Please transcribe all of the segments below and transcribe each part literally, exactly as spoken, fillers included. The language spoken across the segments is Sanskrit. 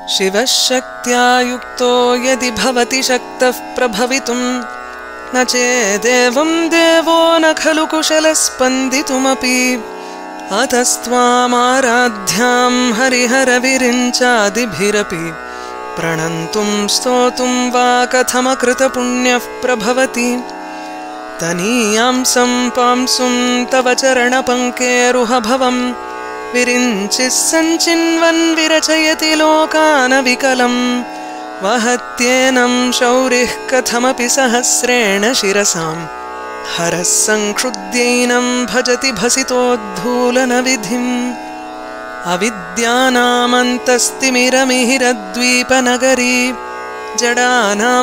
शिवः शक्त्या युक्तो यदि भवति शक्तः प्रभवितुं न चेदेवं देवो न खलु कुशलः स्पन्दितुमपि अतस्त्वामाराध्यां हरिहरविरिञ्चादिभिरपि प्रणन्तुं स्तोतुं वा कथमकृतपुण्यः प्रभवति तनीयां सम्पांसुं तव चरणपङ्केरुहभवं विरिञ्चिः सञ्चिन्वन् विरचयति लोकानविकलं वहत्येनं शौरिः कथमपि सहस्रेण शिरसां हरः संक्षुद्यैनं भजति भसितोद्धूलनविधिम् अविद्यानामन्तस्तिमिरमिहिरद्वीपनगरी जडानां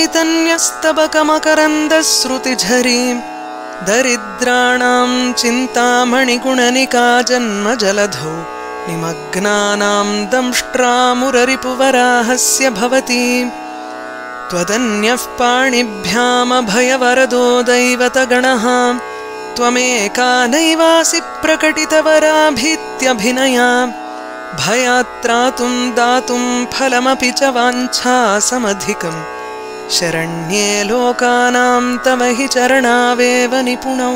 चैतन्यस्तबकमकरन्दश्रुतिझरी दरिद्राणां चिन्तामणिगुणनिका जन्मजलधौ निमग्नानां दंष्ट्रामुररिपुवराहस्य भवति त्वदन्यः पाणिभ्यामभयवरदो दैवतगणः त्वमेका नैवासि प्रकटितवराभीत्यभिनया भयात्रातुं दातुं फलमपि च वाञ्छासमधिकम् शरण्ये लोकानां तव हि चरणावेव निपुणौ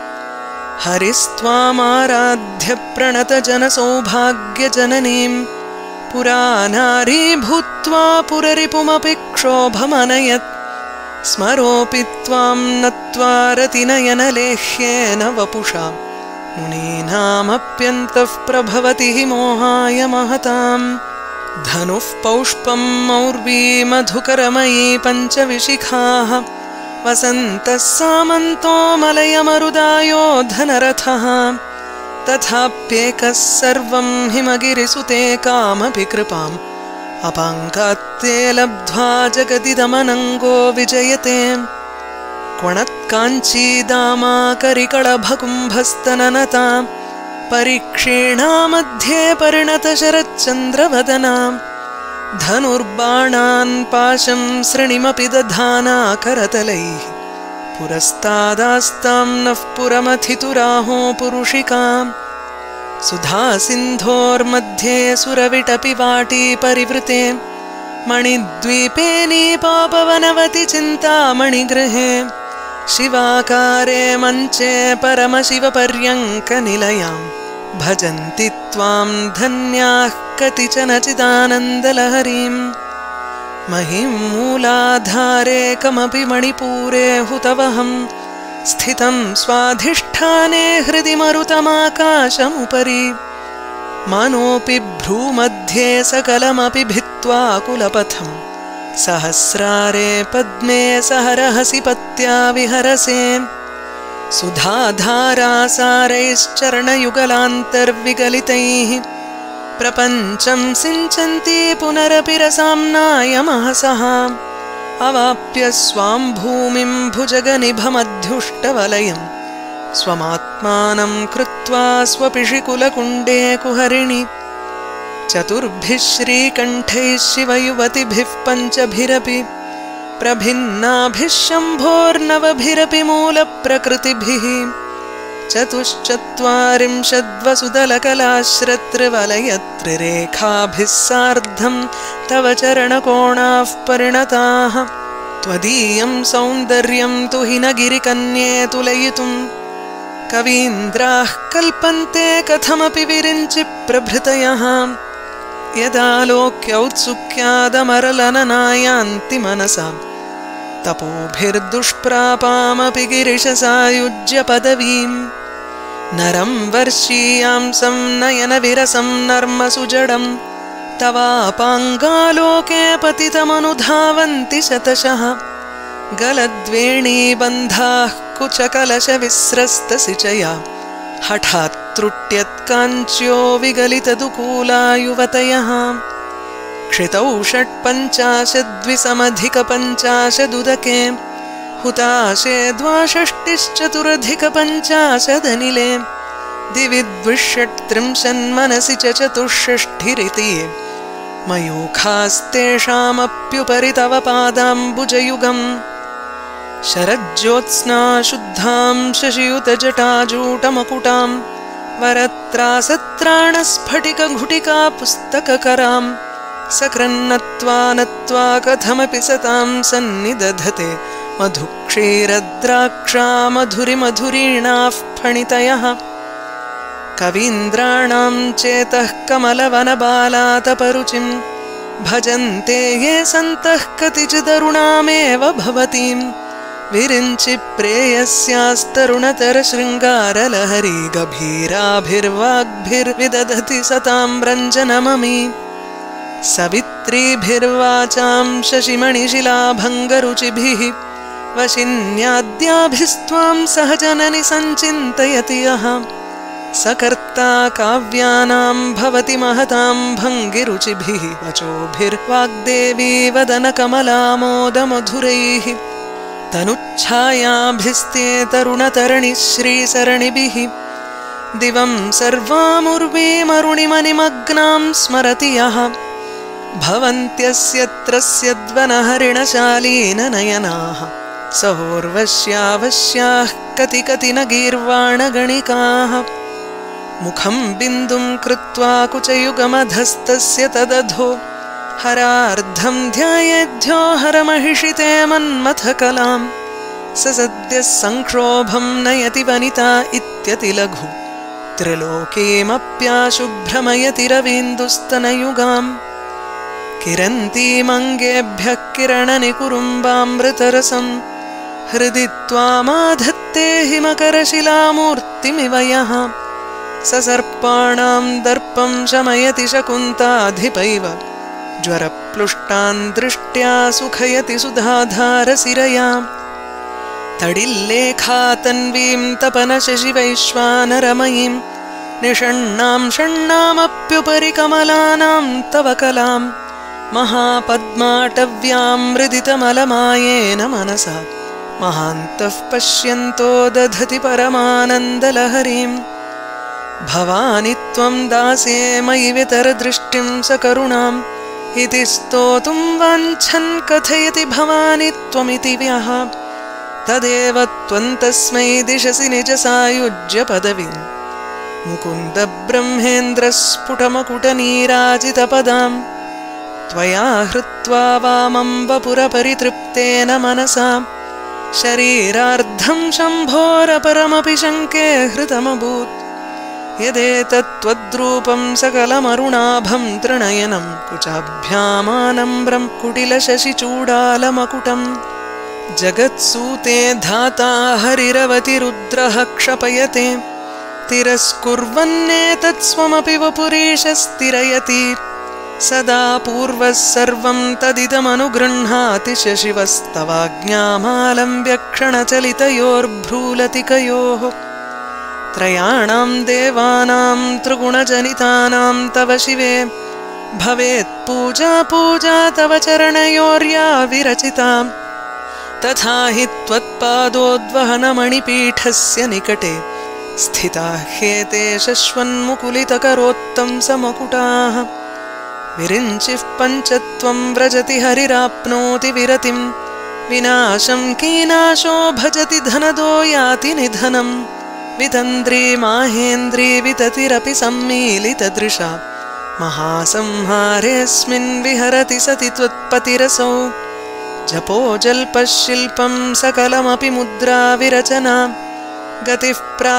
हरिस्त्वामाराध्य प्रणतजनसौभाग्यजननीं पुरा नारी भूत्वा पुररिपुमपि क्षोभमनयत् स्मरोऽपि त्वां नत्वा रतिनयनलेह्येन वपुषा मुनीनामप्यन्तः प्रभवति हि मोहाय महताम् धनुः पौष्पं मौर्वी मधुकरमयी पञ्चविशिखाः वसन्तः सामन्तो मलयमरुदायो धनरथः तथाप्येकः सर्वं हिमगिरिसुते कामपि कृपाम् अपाङ्गात्ते लब्ध्वा जगदिदमनङ्गो विजयते क्वणत्काञ्चीदामाकरिकळभकुम्भस्तननता परिक्षीणा मध्ये परिणतशरच्चन्द्रवदना धनुर्बाणान् पाशं सृणिमपि दधाना करतलैः पुरस्तादास्तां नः पुरमथितुराहो पुरुषिका सुधासिन्धोर्मध्ये सुरविटपि वाटी परिवृते मणिद्वीपे नीपापवनवति चिन्तामणिगृहे शिवाकारे मञ्चे परमशिवपर्यङ्कनिलयां भजन्ति त्वां धन्याः कतिचन चिदानन्दलहरीं महीं मूलाधारे कमपि मणिपूरे हुतवहं स्थितं स्वाधिष्ठाने हृदि मरुतमाकाशमुपरि मनोऽपि भ्रूमध्ये सकलमपि भित्त्वा कुलपथम् सहस्रारे पद्मे सहरहसि पत्या विहरसे सुधाधारासारैश्चरणयुगलान्तर्विगलितैः प्रपञ्चं सिञ्चन्ति पुनरपि रसाम्नायमहसः अवाप्य स्वां भूमिं भुजगनिभमध्युष्टवलयं स्वमात्मानं कृत्वा स्वपिशिकुलकुण्डे कुहरिणि चतुर्भिः श्रीकण्ठैः शिवयुवतिभिः पञ्चभिरपि प्रभिन्नाभिः शम्भोर्नवभिरपि मूलप्रकृतिभिः चतुश्चत्वारिंशद्वसुदलकलाश्रतृवलयत्रिरेखाभिः सार्धं तव चरणकोणाः परिणताः त्वदीयं सौन्दर्यं तु हि न गिरिकन्ये तुलयितुं कवीन्द्राः कल्पन्ते कथमपि विरिञ्चि प्रभृतयः यदालोक्यौत्सुक्यादमरलननायान्ति मनसा तपोभिर्दुष्प्रापामपि गिरिशसायुज्य पदवीम् नरं वर्षीयांसं नयनविरसं नर्मसुजडं तवापाङ्गालोके पतितमनुधावन्ति शतशः गलद्वेणीबन्धाः कुचकलशविस्रस्तसिचया हठात् त्रुट्यत्काञ्च्यो विगलितदुकूला युवतयः क्षितौ षट्पञ्चाशद्विसमधिकपञ्चाशदुदके हुताशे द्वाषष्टिश्चतुरधिकपञ्चाशदनिले दिवि द्विषट्त्रिंशन्मनसि च चतुष्षष्ठिरिति मयूखास्तेषामप्युपरि तव पादाम्बुजयुगम् शरज्योत्स्ना शुद्धां शशियुतजटाजूटमकुटां वरत्रासत्राणस्फटिकघुटिका पुस्तककरां सकृन्नत्वा नत्वा कथमपि सतां सन्निदधते मधुक्षीरद्राक्षा मधुरिमधुरीणाः फणितयः कवीन्द्राणां चेतः कमलवनबालातपरुचिं भजन्ते ये सन्तः कतिचिदरुणामेव भवतीं विरिञ्चि प्रेयस्यास्तरुणतरशृङ्गारलहरी गभीराभिर्वाग्भिर्विदधति सतां रञ्जनममी सवित्रीभिर्वाचां शशिमणिशिलाभङ्गरुचिभिः वशिन्याद्याभिस्त्वां सहजननि सञ्चिन्तयति यः सकर्ता काव्यानां भवति महतां भङ्गिरुचिभिः वचोभिर्वाग्देवी वदनकमलामोदमधुरैः तनुच्छायाभिस्ते तरुणतरणिश्रीसरणिभिः दिवं सर्वामुर्वीमरुणिमनिमग्नां स्मरति यः भवन्त्यस्यत्रस्यद्वनहरिणशालीननयनाः सहोर्वश्यावश्याः कति कति न गीर्वाणगणिकाः मुखं बिन्दुं कृत्वा कुचयुगमधस्तस्य तदधो हरार्धं ध्यायेद्यो हरमहिषिते मन्मथकलां स सद्यः संक्षोभं नयति वनिता इत्यतिलघु त्रिलोकीमप्याशुभ्रमयति रवीन्दुस्तनयुगाम् किरन्तीमङ्गेभ्यः किरणनिकुरुम्बामृतरसं हृदि त्वामाधत्ते हिमकरशिलामूर्तिमिव यः ससर्पाणां दर्पं शमयति शकुन्ताधिपैव ज्वरप्लुष्टान् दृष्ट्या सुखयति सुधाधारसिरया तडिल्लेखा तन्वीं तपनशशिवैश्वानरमयीं निषण्णां षण्णामप्युपरि कमलानां तव कलां महापद्माटव्यां मृदितमलमायेन मनसा महान्तः पश्यन्तो दधति परमानन्दलहरीं भवानि त्वं दासे मयि वितरदृष्टिं सकरुणाम् इति स्तोतुं वाञ्छन् कथयति भवानि त्वमिति व्यः तदेव त्वं तस्मै दिशसि निजसायुज्य पदवीं मुकुन्द ब्रह्मेन्द्रस्फुटमकुटनीराजितपदां त्वया हृत्वा वामं वपुरपरितृप्तेन मनसा शरीरार्धं शम्भोरपरमपि शङ्के हृतमभूत् यदेतत्त्वद्रूपं सकलमरुणाभं त्रिणयनं कुचाभ्यामानम्रं कुटिलशशिचूडालमकुटं जगत्सूते धाता हरिरवतिरुद्रः क्षपयते तिरस्कुर्वन्नेतत्स्वमपि वपुरीशस्तिरयति सदा पूर्वः सर्वं तदिदमनुगृह्णाति शशिवस्तवाज्ञामालम्ब्य क्षणचलितयोर्भ्रूलतिकयोः त्रयाणां देवानां त्रिगुणजनितानां तव शिवे भवेत् पूजा पूजा तव चरणयोर्या विरचिता तथा हि त्वत्पादोद्वहनमणिपीठस्य निकटे स्थिता ह्येते शश्वन्मुकुलितकरोत्तंसमकुटाः विरिञ्चिः पञ्चत्वं व्रजति हरिराप्नोति विरतिं विनाशं कीनाशो भजति धनदो याति निधनम् वितन्द्री माहेन्द्री विततिरपि सम्मीलितदृशा महासंहारेऽस्मिन् विहरति सति त्वत्पतिरसौ जपो जल्पशिल्पं सकलमपि मुद्रा विरचना गतिः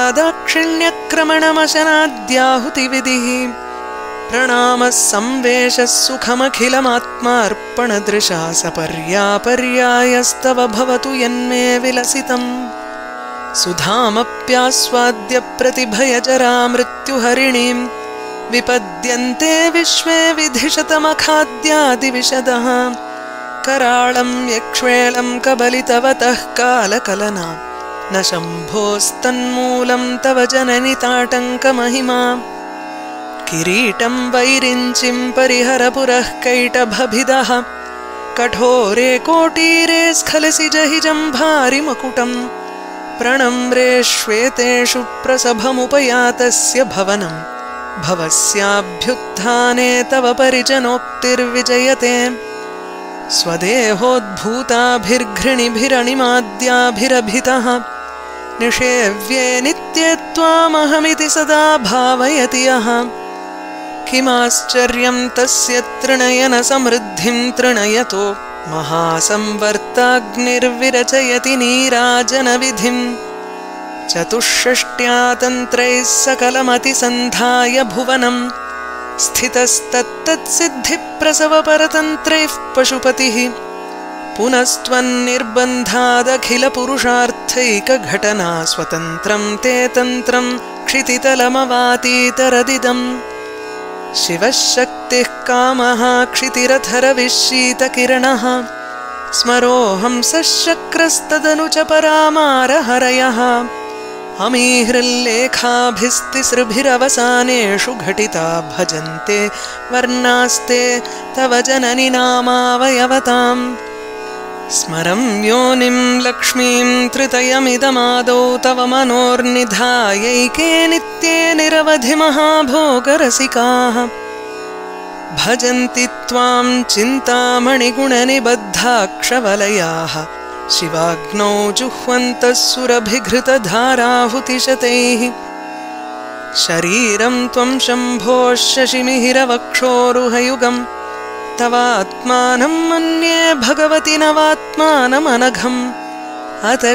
प्रादाक्षिण्यक्रमणमशनाद्याहुतिविधिः प्रणामः संवेशः सुखमखिलमात्मार्पणदृशा सपर्यापर्यायस्तव भवतु यन्मे विलसितम् सुधामप्यास्वाद्य प्रतिभयजरा मृत्युहरिणीं विपद्यन्ते विश्वे विधिशतमखाद्यादिविशदः कराळं यक्ष्वेलं कबलितवतः कालकलना न शम्भोस्तन्मूलं तव जननि ताटङ्कमहिमा किरीटं वैरिञ्चिं परिहरपुरः कैटभभिदः कठोरे कोटीरे स्खलसि जहि जम्भारिमकुटम् प्रणम्रे श्वेतेषु प्रसभमुपयातस्य भवनं भवस्याभ्युत्थाने तव परिजनोक्तिर्विजयते स्वदेहोद्भूताभिर्घृणिभिरणिमाद्याभिरभितः निषेव्ये नित्ये त्वामहमिति सदा भावयति यः किमाश्चर्यं तस्य तृणयन समृद्धिं तृणयतो महासंवर्ताग्निर्विरचयति नीराजनविधिं चतुष्षष्ट्या तन्त्रैः सकलमतिसन्धाय भुवनं स्थितस्तत्तत्सिद्धिप्रसवपरतन्त्रैः पशुपतिः पुनस्त्वन्निर्बन्धादखिलपुरुषार्थैकघटना स्वतन्त्रं ते तन्त्रं क्षितितलमवातीतरदिदम् शिवः शक्तिः कामः क्षितिरथरविशीतकिरणः स्मरोऽहंसश्चक्रस्तदनु च परामारहरयः अमीहृल्लेखाभिस्तिसृभिरवसानेषु घटिता भजन्ते वर्णास्ते तव जननि नामावयवताम् स्मरं योनिं लक्ष्मीं त्रितयमिदमादौ तव मनोर्निधायैके नित्ये निरवधि महाभोगरसिकाः भजन्ति त्वां चिन्तामणिगुणनिबद्धाक्षवलयाः शिवाग्नौ जुह्वन्तः सुरभिघृतधाराहुतिशतैः शरीरं त्वं शम्भो शशिमिहिरवक्षोरुहयुगम् तवात्मानं मन्ये भगवति नवात्मानमनघम् अतः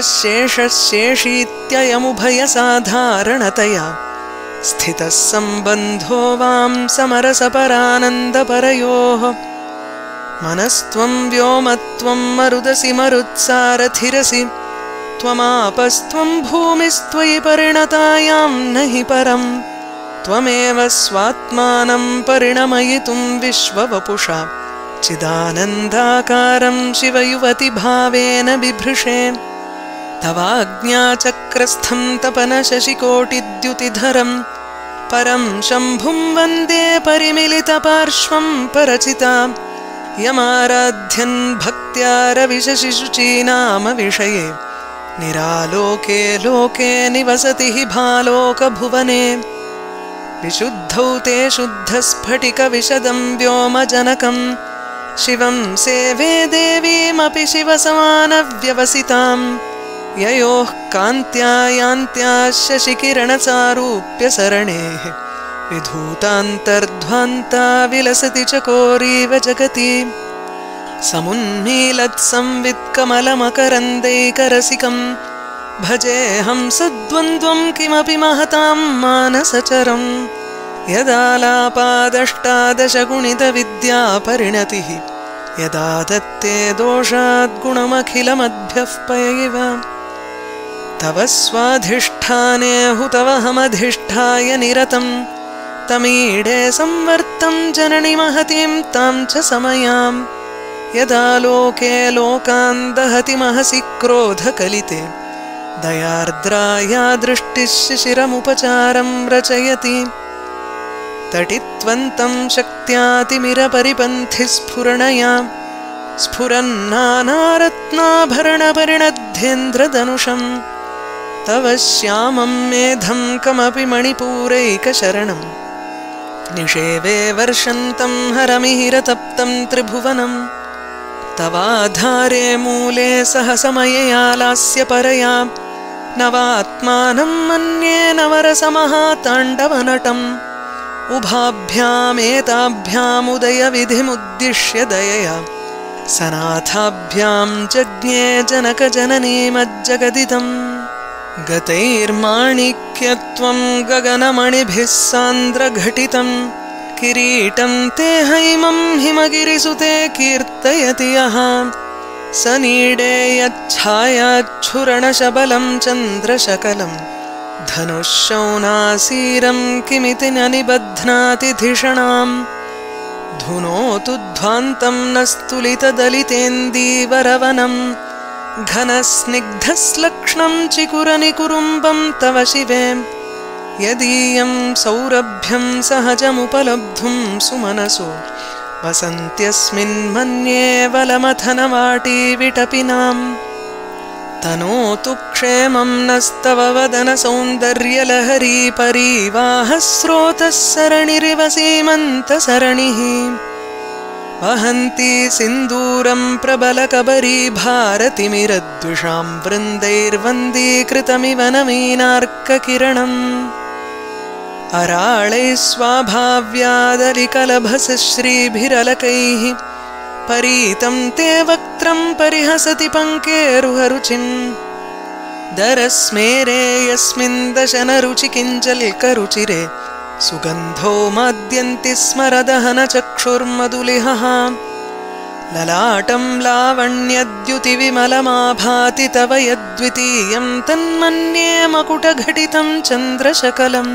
शेषशेषीत्ययमुभयसाधारणतया स्थितः सम्बन्धो वां समरसपरानन्दपरयोः मनस्त्वं व्योमत्वं मरुदसि मरुत्सारथिरसि त्वमापस्त्वं भूमिस्त्वयि परिणतायां न हि परम् त्वमेव स्वात्मानं परिणमयितुं विश्ववपुषा चिदानन्दाकारं शिवयुवतिभावेन बिभृशे तवाज्ञाचक्रस्थं तपनशशिकोटिद्युतिधरं परं शम्भुं वन्दे परिमिलितपार्श्वं परचिता यमाराध्यन् भक्त्या रविशशिशुचीनाम विषये निरालोके लोके निवसति हि भालोकभुवने विशुद्धौ ते शुद्धस्फटिकविशदं व्योमजनकं शिवं सेवे देवीमपि शिवसमानव्यवसितां ययोः कान्त्या यान्त्या शशिकिरणसारूप्यसरणेः विधूतान्तर्ध्वान्ता विलसति चकोरीव जगति समुन्मीलत्संवित्कमलमकरन्दैकरसिकं भजेऽहं सद्वन्द्वं किमपि महतां मानसचरं यदालापादष्टादशगुणितविद्यापरिणतिः यदा दत्ते दोषाद्गुणमखिलमद्भ्यः पयैव तव स्वाधिष्ठाने हुतवहमधिष्ठाय निरतं तमीडे संवर्तं जननि महतीं तां च समयां यदा लोके लोकान् दहति महसि क्रोधकलिते दयार्द्राया दृष्टिः शिशिरमुपचारं रचयति तटित्वन्तं शक्त्यातिमिरपरिपन्थि स्फुरणया स्फुरन्नानारत्नाभरणपरिणध्येन्द्रधनुषं तव श्यामं मेधं कमपि मणिपूरैकशरणं निषेवे वर्षन्तं हरमिहिरतप्तं त्रिभुवनं तवाधारे मूले सहसमययालास्य परया नवात्मानं मन्ये नवरसमहाताण्डवनटम् उभाभ्यामेताभ्यामुदयविधिमुद्दिश्य दयया सनाथाभ्यां जज्ञे जनकजननीमज्जगदिदम् गतैर्माणिक्यत्वं गगनमणिभिः सान्द्रघटितं किरीटं ते हैमं हिमगिरिसुते कीर्तयति यः सनीडे यच्छायाच्छुरणशबलं चन्द्रशकलं धनुःशौनासीरं किमिति न निबध्नाति धिषणाम् धुनोतु ध्वान्तं नस्तुलितदलितेन्दीवरवनं घनस्निग्धस्लक्ष्णं चिकुरनिकुरुम्बं तव शिवे यदीयं सौरभ्यं सहजमुपलब्धुं सुमनसो वसन्त्यस्मिन्मन्ये वलमथनवाटी विटपिनाम् तनोतु क्षेमं नस्तव वदनसौन्दर्यलहरी परीवाहस्रोतः सरणिरिव सीमन्तसरणिः वहन्ती सिन्दूरं प्रबलकबरी भारतिमिरद्विषां वृन्दैर्वन्दीकृतमिव नवीनार्ककिरणम् अराळैः स्वाभाव्यादलिकलभसश्रीभिरलकैः परीतं ते वक्त्रं परिहसति पङ्केरुहरुचिं दरस्मेरे यस्मिन् दशनरुचिकिञ्जल्करुचिरे सुगन्धो माद्यन्ति स्मरदहनचक्षुर्मधुलिहः ललाटं लावण्यद्युतिविमलमाभाति तव यद्वितीयं तन्मन्ये मकुटघटितं चन्द्रशकलम्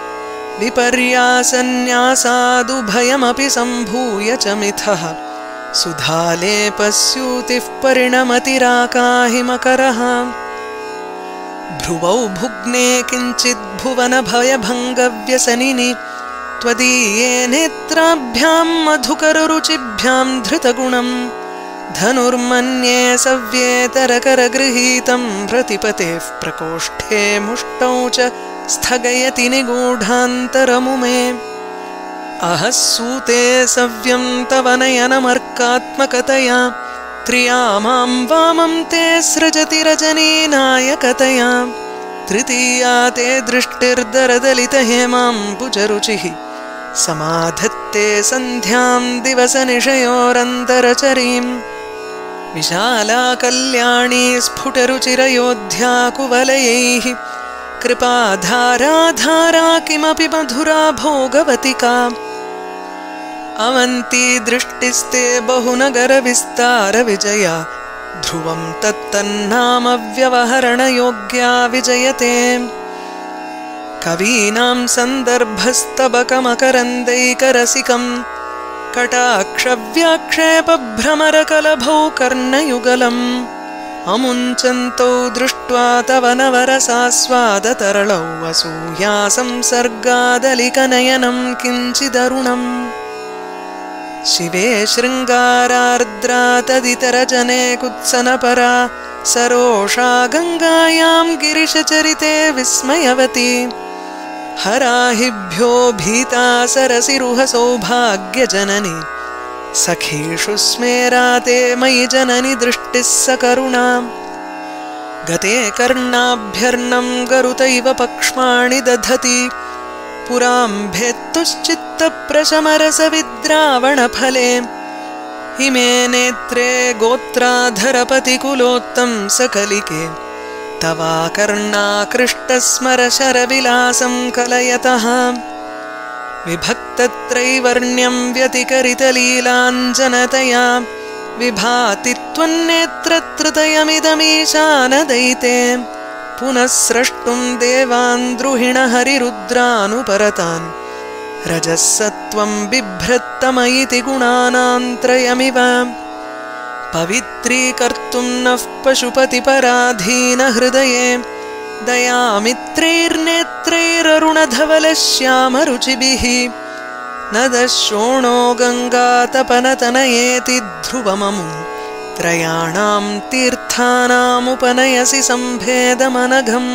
विपर्यासन्यासादुभयमपि सम्भूय च मिथः सुधालेपस्यूतिः परिणमतिराकाहिमकरः भ्रुवौ भुग्ने किञ्चिद्भुवनभयभङ्गव्यसनिनि त्वदीये नेत्राभ्यां मधुकररुचिभ्यां धृतगुणं धनुर्मन्ये सव्येतरकरगृहीतं रतिपतेः प्रकोष्ठे मुष्टौ च स्थगयति निगूढान्तरमुमे अहः सूते सव्यं तव नयनमर्कात्मकतया त्रियामां वामं ते सृजति रजनीनायकतया तृतीया ते दृष्टिर्दरदलितहेमाम्बुजरुचिः समाधत्ते सन्ध्यां दिवसनिशयोरन्तरचरीं विशाला कल्याणी स्फुटरुचिरयोध्या कुवलयैः कृपाधाराधारा किमपि मधुरा भोगवतिका अवन्ती दृष्टिस्ते बहुनगरविस्तारविजया ध्रुवं तत्तन्नाम व्यवहरणयोग्या विजयते कवीनां सन्दर्भस्तबकमकरन्दैकरसिकं कटाक्षव्याक्षेपभ्रमरकलभौ कर्णयुगलम् अमुञ्चन्तौ दृष्ट्वा तव नवरसास्वादतरलौ असूया संसर्गादलिकनयनं किञ्चिदरुणम् शिवे शृङ्गारार्द्रा तदितरजने कुत्सनपरा सरोषा गङ्गायां गिरिशचरिते विस्मयवती हराहिभ्यो भीता सरसिरुह सौभाग्यजननी सखीषु स्मेराते मयि जननि दृष्टिः सकरुणा गते कर्णाभ्यर्णं गरुतैव पक्ष्माणि दधति पुराम्भेत्तुश्चित्तप्रशमरसविद्रावणफले हिमे नेत्रे गोत्राधरपतिकुलोत्तं सकलिके तवाकर्णाकृष्टस्मरशरविलासं कलयतः विभक्तत्रैवर्ण्यं व्यतिकरितलीलाञ्जनतया विभाति त्वन्नेत्रत्रतयमिदमीशानदयिते पुनः स्रष्टुं देवान् द्रुहिणहरिरुद्रानुपरतान् रजःसत्त्वं बिभ्रत्तमयिति गुणानान्त्रयमिव पवित्रीकर्तुं नः पशुपतिपराधीनहृदये दयामित्रैर्नेत्रैररुणधवलश्यामरुचिभिः न दशोणो गङ्गातपनतनयेति ध्रुवममुं त्रयाणां तीर्थानामुपनयसि सम्भेदमनघम्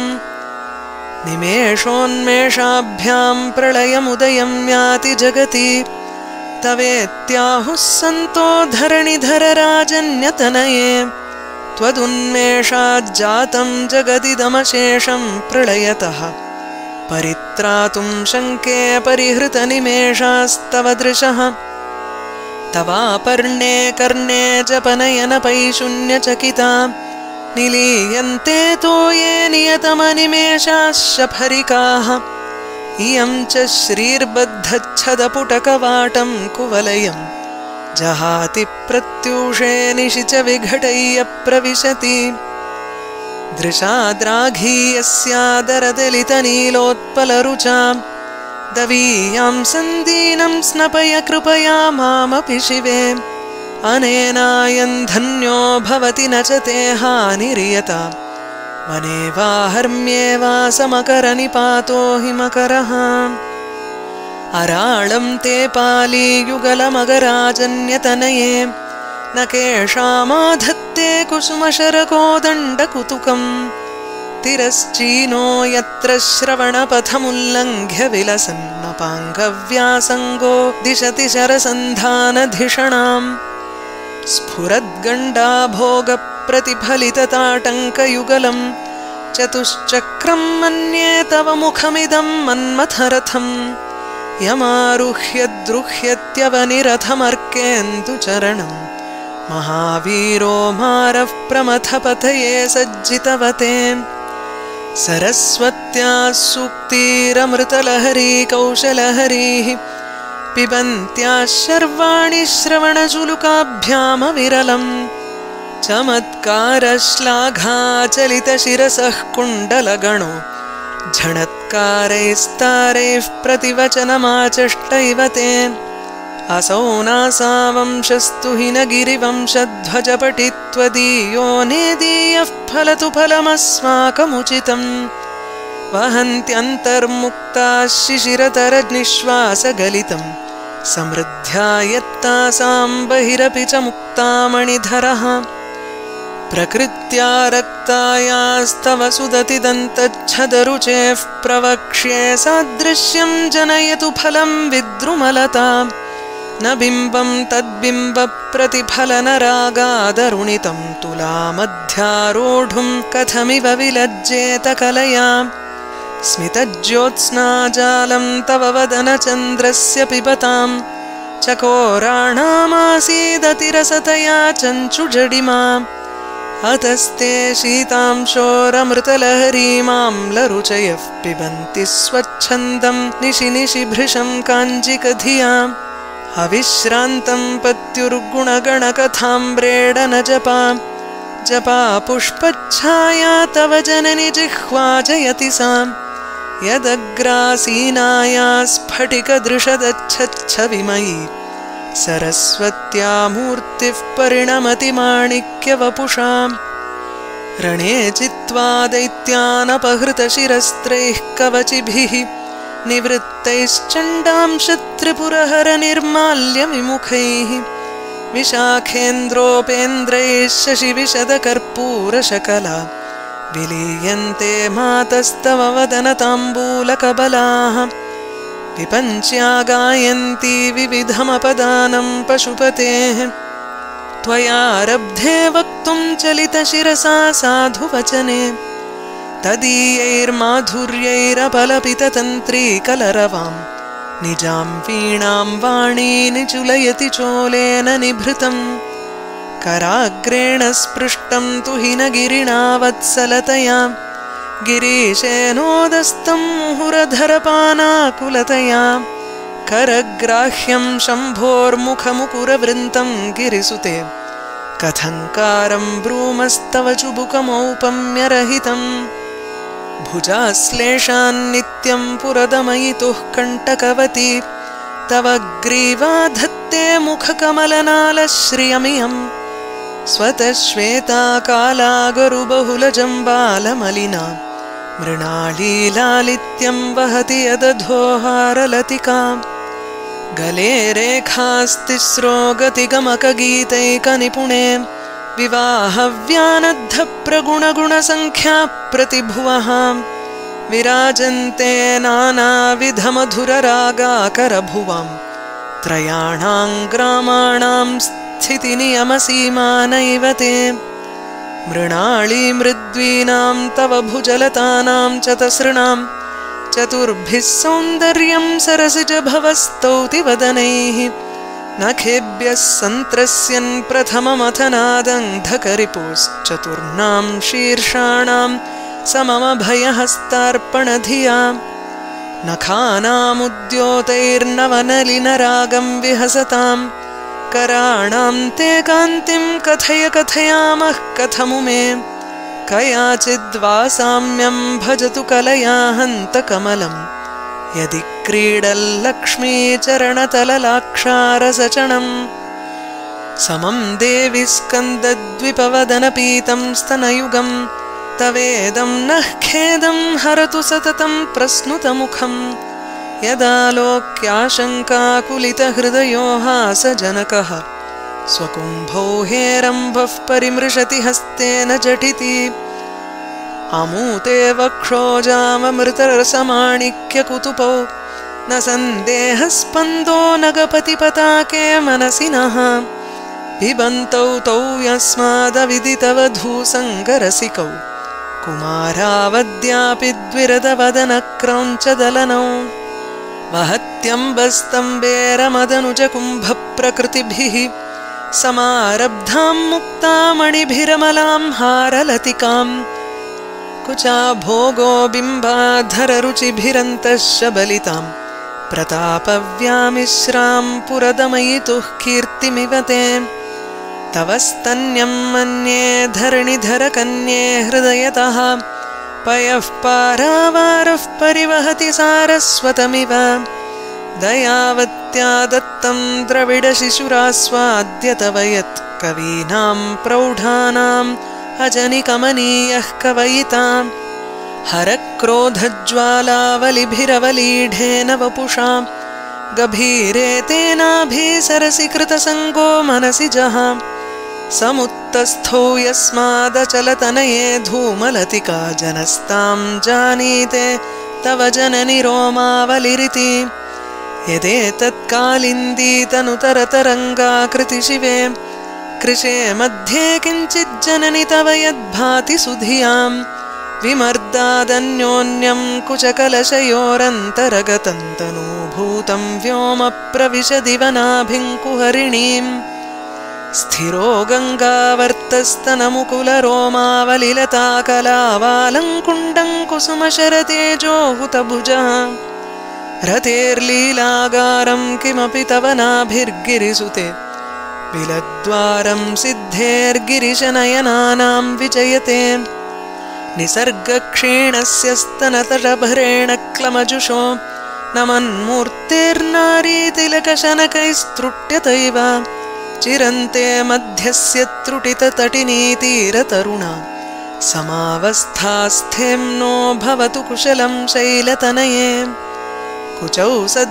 निमेषोन्मेषाभ्यां प्रलयमुदयं याति जगति तवेत्याहुः सन्तो धरणिधरराजन्यतनये त्वदुन्मेषाज्जातं जगदिदमशेषं प्रलयतः परित्रातुं शङ्के परिहृतनिमेषास्तव दृशः तवापर्णे कर्णे जपनयनपैशून्यचकिता निलीयन्ते तोये नियतमनिमेषाः शफरिकाः इयं च श्रीर्बद्धच्छदपुटकवाटं कुवलयं जहाति प्रत्यूषे निशिच विघटय्य प्रविशति दृशाद्राघीयस्यादरदलितनीलोत्पलरुचा दवीयां सन्दीनं स्नपय कृपया मामपि शिवे अनेनायं धन्यो भवति न च ते हानिर्यता वने वा हर्म्ये वा समकरनिपातो हिमकरः अराळं ते पालीयुगलमगराजन्यतनये न केषामाधत्ते कुसुमशरकोदण्डकुतुकम् तिरश्चीनो यत्र श्रवणपथमुल्लङ्घ्य विलसन्नपाङ्गव्यासङ्गो दिशति शरसन्धानधिषणाम् स्फुरद्गण्डाभोगप्रतिफलितताटङ्कयुगलं चतुश्चक्रं मन्ये तव मुखमिदं मन्मथरथं यमारुह्य द्रुह्यत्यवनिरथमर्केन्दुचरणं महावीरो मारः प्रमथपतये सज्जितवते सरस्वत्याः सूक्तिरमृतलहरी कौशलहरीः पिबन्त्याः शर्वाणि श्रवणचुलुकाभ्यामविरलम् चमत्कारश्लाघाचलितशिरसः कुण्डलगणो झणत्कारैस्तारैः प्रतिवचनमाचष्टैव ते असौ नासावंशस्तु हि न गिरिवंशध्वजपटित्वदीयो नेदीयः फलतु फलमस्माकमुचितम् वहन्त्यन्तर्मुक्ताः शिशिरतरनिश्वासगलितम् समृद्ध्या यत्तासां बहिरपि च मुक्तामणिधरः प्रकृत्या रक्तायास्तव सुदतिदन्तच्छदरुचेः प्रवक्ष्ये सादृश्यं जनयतु फलं विद्रुमलता न बिम्बं तद्बिम्बप्रतिफलनरागादरुणितं तुलामध्यारोढुं कथमिव विलज्जेत कलया स्मितज्योत्स्नाजालं तव वदनचन्द्रस्य पिबतां चकोराणामासीदतिरसतया चञ्चुजडिमा अतस्ते शीतांशोरमृतलहरीमाम्लरुचयः पिबन्ति स्वच्छन्दं निशि निशि भृशं काञ्जिकधिया अविश्रान्तं पत्युर्गुणगणकथाम्रेड न जपा जपा पुष्पच्छाया तव जननि जिह्वा जयति सा यदग्रासीनाया स्फटिकदृशदच्छच्छविमयी सरस्वत्या मूर्तिः परिणमति माणिक्यवपुषा रणे चित्वा दैत्यानपहृतशिरस्त्रैः कवचिभिः निवृत्तैश्चण्डां शत्रुपुरहरनिर्माल्यविमुखैः विशाखेन्द्रोपेन्द्रैः शशिविशदकर्पूरशकला विलीयन्ते मातस्तव वदनताम्बूलकबलाः विपञ्च्या गायन्ती विविधमपदानं पशुपतेः त्वयारब्धे वक्तुं चलितशिरसा साधुवचने तदीयैर्माधुर्यैरपलपिततन्त्रीकलरवां निजां वीणां वाणी निचुलयति चोलेन निभृतं कराग्रेण स्पृष्टं तु हि न गिरिणा वत्सलतया गिरीशेनोदस्तं मुहुरधरपानाकुलतया करग्राह्यं शम्भोर्मुखमुकुरवृन्तं गिरिसुते कथङ्कारं ब्रूमस्तव चुबुकमौपम्यरहितम् भुजाश्लेषान्नित्यं पुरदमयितुः कण्टकवती तव ग्रीवा धत्ते मुखकमलनालश्रियमियम् स्वतः श्वेता काला गरुबहुलजम्बालमलिना मृणालीलालित्यं वहति यदधोहारलतिका गले रेखास्तिस्रो गतिगमकगीतैकनिपुणे विवाहव्यानद्धप्रगुणगुणसङ्ख्या प्रतिभुवः विराजन्ते नानाविधमधुररागाकरभुवां त्रयाणां ग्रामाणां स्थितिनियमसीमा नैव ते मृणालीमृद्वीनां तव भुजलतानां च तसृणां चतुर्भिः सौन्दर्यं सरसिजभवस्तौति वदनैः नखेभ्यः सन्त्रस्यन् प्रथममथनादङ्धकरिपुश्चतुर्णां शीर्षाणां सममभयहस्तार्पणधिया नखानामुद्योतैर्नवनलिनरागं विहसतां कराणां ते कान्तिं कथय कथयामः कथमुमे कयाचिद्वासाम्यं भजतु कलया हन्तकमलं यदि क्रीडल्लक्ष्मीचरणतललाक्षारसचणम् समं देवि स्कन्दद्विपवदनपीतं स्तनयुगं तवेदं नः खेदं हरतु सततं प्रस्नुतमुखं यदालोक्याशङ्काकुलितहृदयो हासजनकः स्वकुम्भौ हेरम्भः परिमृशति हस्तेन झटिति अमूते वक्षोजाममृतरसमाणिक्यकुतुपौ न सन्देहस्पन्दो नगपतिपताके मनसि नः पिबन्तौ तौ यस्मादविदितवधूसङ्गरसिकौ कुमारावद्यापि द्विरदवदनक्रौञ्चदलनौ वहत्यम्बस्तम्बेरमदनुजकुम्भप्रकृतिभिः समारब्धां मुक्तामणिभिरमलां हारलतिकां कुचा भोगो बिम्बाधररुचिभिरन्तः शबलितां प्रतापव्यामिश्रां पुरदमयितुः कीर्तिमिव ते तव स्तन्यं मन्ये धरणिधरकन्ये हृदयतः पयः पारावारः परिवहति सारस्वतमिव दयावत्या दत्तं द्रविडशिशुरास्वाद्य तव यत् कवीनां प्रौढानाम् अजनिकमनीयः कवयिताम् हरक्रोधज्वालावलिभिरवलीढेन वपुषा गभीरे तेनाभिसरसि कृतसङ्गो मनसि जहा समुत्तस्थो यस्मादचलतनये धूमलतिका जनस्तां जानीते तव जननि रोमावलिरिति यदेतत्कालिन्दीतनुतरतरङ्गाकृति शिवे कृशे मध्ये किञ्चिज्जननि तव यद्भाति सुधियां विमर्दादन्योन्यं कुचकलशयोरन्तरगतं तनूभूतं व्योमप्रविशदिवनाभिङ्कुहरिणीं स्थिरो गङ्गावर्तस्तनमुकुलरोमावलिलताकलावालङ्कुण्डं कुसुमशरतेजो हुतभुजः रतेर्लीलागारं किमपि तव नाभिर्गिरिसुते बिलद्वारं सिद्धेर्गिरिशनयनानां विजयते निसर्गक्षीणस्य स्तनतटभरेण क्लमजुषो नमन्मूर्तेर्नारीतिलकशनकैस्तृट्यतैव चिरन्ते मध्यस्य त्रुटिततटिनीतीरतरुणा समावस्थास्थेम्नो भवतु कुशलं शैलतनये कुचौ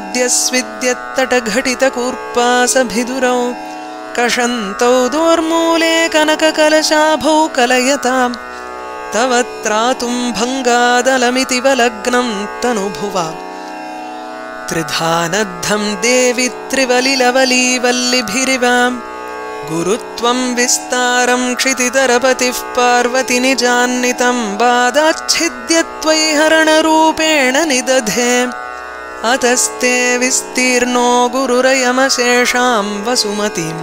सद्यस्विद्यत्तटघटितकूर्पासभिदुरौ कषन्तौ दोर्मूले कनककलशाभौ कलयतां तव त्रातुं भङ्गादलमिति वलग्नं तनुभुवा त्रिधानद्धं देवि त्रिवलिलवलीवल्लिभिरिव गुरुत्वं विस्तारं क्षितितरपतिः पार्वति निजान्नितं बादाच्छिद्य त्वयि हरणरूपेण निदधे अतस्ते विस्तीर्णो गुरुरयमशेषां वसुमतीं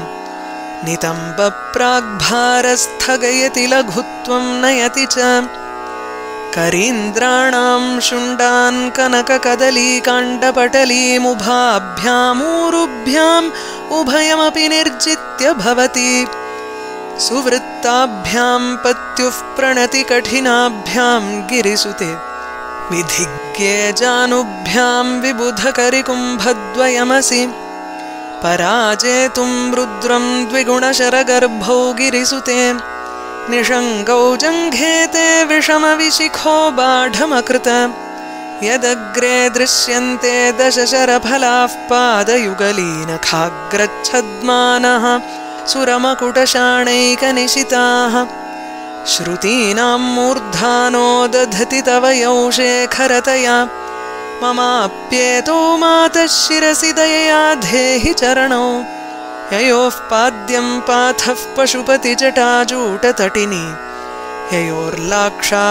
नितम्बप्राग्भारस्थगयति लघुत्वं नयति च करीन्द्राणां शुण्डान् कनककदलीकाण्डपटलीमुभाभ्यामूरुभ्याम् उभयमपि निर्जित्य भवति सुवृत्ताभ्यां पत्युः प्रणति कठिनाभ्यां गिरिसुते विधिज्ञे जानुभ्यां विबुधकरिकुम्भद्वयमसि पराजेतुं रुद्रं द्विगुणशरगर्भौ गिरिसुते निषङ्गौ जङ्घेते विषमविशिखो बाढमकृत यदग्रे दृश्यन्ते दशशरफलाः पादयुगलीनखाग्रच्छद्मानः सुरमकुटशाणैकनिशिताः श्रुतीनां मूर्धानो दधति तव यौशेखरतया ममाप्येतो मातः शिरसि दयया धेहि चरणौ ययोः पाद्यं पाथः पशुपतिजटाजूटतटिनी ययोर्लाक्षा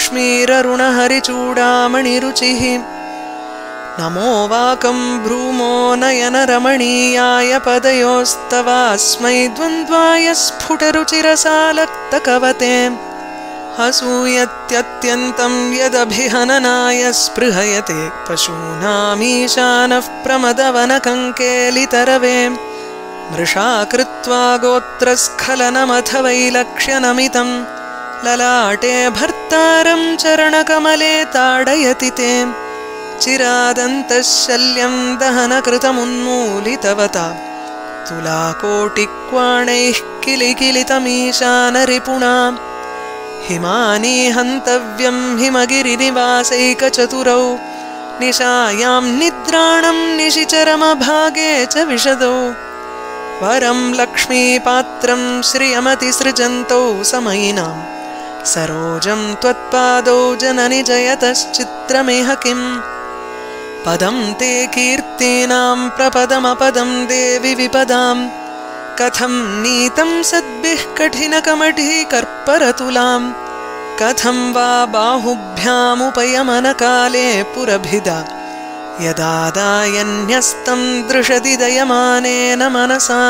लक्ष्मीररुणहरिचूडामणिरुचिः नमो वाकं भ्रूमो नयनरमणीयाय पदयोस्तवास्मै द्वन्द्वाय स्फुटरुचिरसालक्तकवते हसूयत्यत्यन्तं यदभिहननाय स्पृहयते पशूनामीशानः प्रमदवनकङ्केलितरवे मृषा कृत्वा गोत्रस्खलनमथ वैलक्ष्यनमितं ललाटे भर्तारं चरणकमले ताडयति ते चिरादन्तः शल्यं दहनकृतमुन्मूलितवता तुलाकोटिक्वाणैः किलिकिलितमीशानरिपुणा हिमानी हन्तव्यं हिमगिरिनिवासैकचतुरौ निशायां निद्राणं निशिचरमभागे च विशदौ वरं लक्ष्मीपात्रं श्रियमतिसृजन्तौ समयिनां सरोजं त्वत्पादौ जननि जयतश्चित्रमिह किम् पदं ते कीर्तीनां प्रपदमपदं देवि विपदां कथं नीतं सद्भिः कठिनकमठिः कर्परतुलां कथं वा बाहुभ्यामुपयमनकाले पुरभिदा यदादायन्यस्तं दृशति दयमानेन मनसा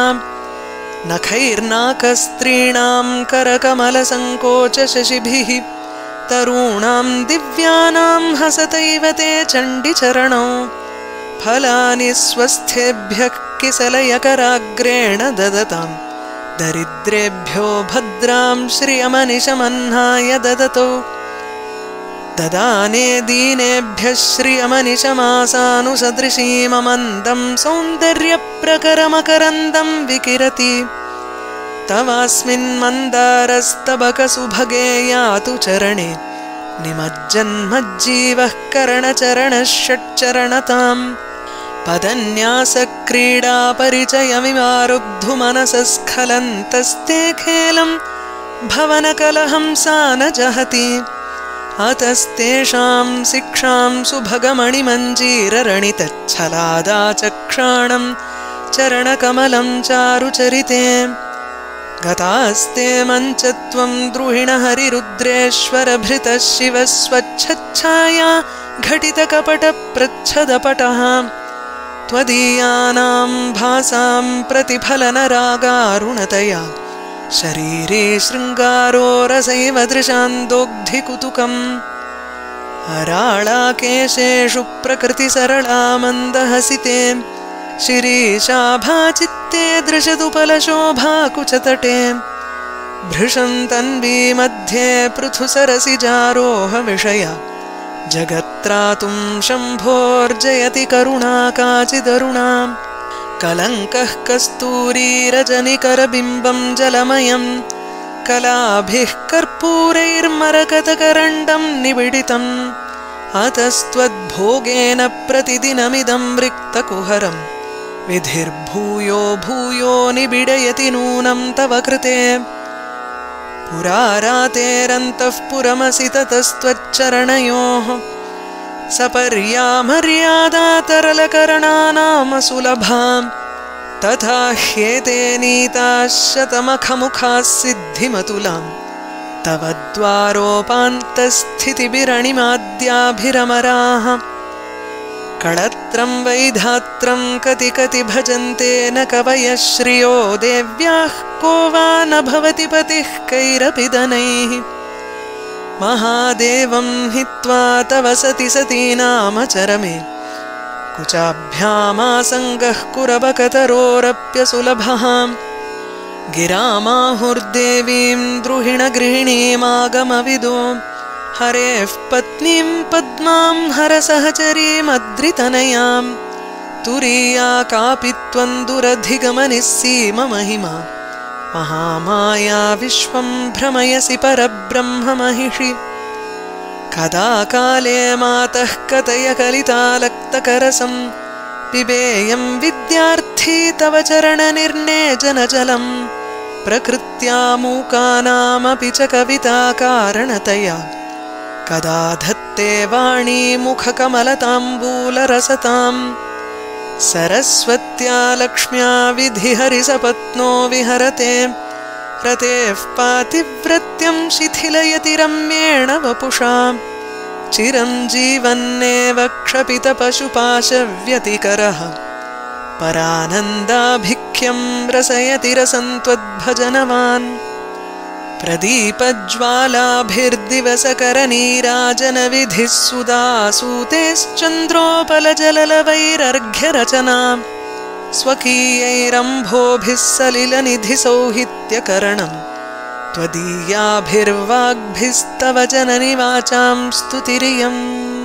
नखैर्नाकस्त्रीणां करकमलसङ्कोचशशिभिः तरूणां दिव्यानां हसतैव ते चण्डिचरणौ फलानि स्वस्थेभ्यः किसलयकराग्रेण ददतां दरिद्रेभ्यो भद्रां श्रियमनिशमह्नाय ददतौ ददाने दीनेभ्यः श्रियमनिशमासानुसदृशीममन्दं सौन्दर्यप्रकरमकरन्दं विकिरति तवास्मिन् मन्दारस्तबकसुभगे यातु चरणे निमज्जन्मज्जीवः करणचरणः षट्चरणताम् पदन्यासक्रीडापरिचयमिमारुद्धुमनसस्खलन्तस्ते खेलं भवनकलहंसा न जहति अतस्तेषां शिक्षां सुभगमणिमञ्जीररणितच्छलादाचक्षाणं चरणकमलं चारुचरिते गतास्ते मञ्चत्वं द्रुहिणहरिरुद्रेश्वरभृतः शिवः स्वच्छच्छाया घटितकपटप्रच्छदपटः त्वदीयानां भासां प्रतिफलनरागारुणतया शरीरे शृङ्गारो रसैव दृशान्दोग्धिकुतुकम् अराळाकेशेषु प्रकृतिसरला मन्दहसिते शिरीशाभाचित्ते दृशदुपलशोभाकुचतटे भृशं तन्वी मध्ये पृथुसरसिजारोहविषया जगत्त्रातुं शम्भोर्जयति करुणा काचिदरुणा कलङ्कः कस्तूरीरजनिकरबिम्बं जलमयं कलाभिः कर्पूरैर्मरकतकरण्डं निबिडितम् अतस्त्वद्भोगेन प्रतिदिनमिदं रिक्तकुहरं विधिर्भूयो भूयो निबिडयति नूनं तव कृते पुरारातेरन्तः पुरमसि ततस्त्वच्चरणयोः सपर्या मर्यादा तरलकरणानामसुलभां तथा ह्येते नीताः शतमखमुखाः सिद्धिमतुलां तव द्वारोपान्तस्थितिभिरणिमाद्याभिरमराः कळत्रं वैधात्रं कति कति भजन्ते न कवयः श्रियो देव्याः को वा न भवति पतिः कैरपि दनैः महादेवं हित्वा तव सति सतीनामचरमे कुचाभ्यामासङ्गः कुरबकतरोरप्यसुलभः गिरामाहुर्देवीं द्रुहिणगृहिणीमागमविदो हरेः पत्नीं पद्मां हरसहचरीमद्रितनयां तुरीया कापि त्वं दुरधिगमनिस्सीममहिमा महामाया विश्वं भ्रमयसि परब्रह्ममहिषि कदा काले मातः कथय कलितालक्तकरसं पिबेयं विद्यार्थी तव चरणनिर्नेजनजलं प्रकृत्या मूकानामपि च कविताकारणतया कदा धत्ते वाणी मुखकमलताम्बूलरसतां सरस्वत्या लक्ष्म्या विधिहरिसपत्नो विहरते रतेः पातिव्रत्यं शिथिलयति रम्येण वपुषा चिरं जीवन्नेव क्षपितपशुपाशव्यतिकरः परानन्दाभिख्यं रसयति रसं त्वद्भजनवान् प्रदीपज्वालाभिर्दिवसकरनीराजनविधिः सुधासूतेश्चन्द्रोपलजललवैरर्घ्यरचना स्वकीयैरम्भोभिः सलिलनिधिसौहित्यकरणं त्वदीयाभिर्वाग्भिस्तव जननि वाचां स्तुतिरियम्।